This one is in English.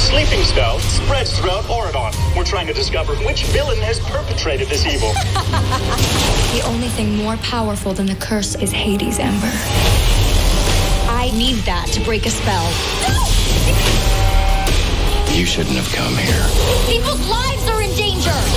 sleeping spell spreads throughout Oregon. We're trying to discover which villain has perpetrated this evil. The only thing more powerful than the curse is Hades' Ember. I need that to break a spell. You shouldn't have come here. People's lives are in danger!